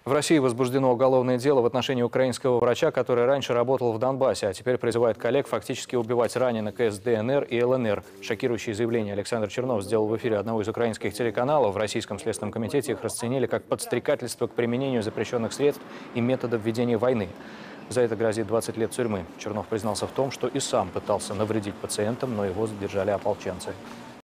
В России возбуждено уголовное дело в отношении украинского врача, который раньше работал в Донбассе, а теперь призывает коллег фактически убивать раненых из ДНР и ЛНР. Шокирующее заявление Александр Чернов сделал в эфире одного из украинских телеканалов. В Российском следственном комитете их расценили как подстрекательство к применению запрещенных средств и методов ведения войны. За это грозит 20 лет тюрьмы. Чернов признался в том, что и сам пытался навредить пациентам, но его задержали ополченцы.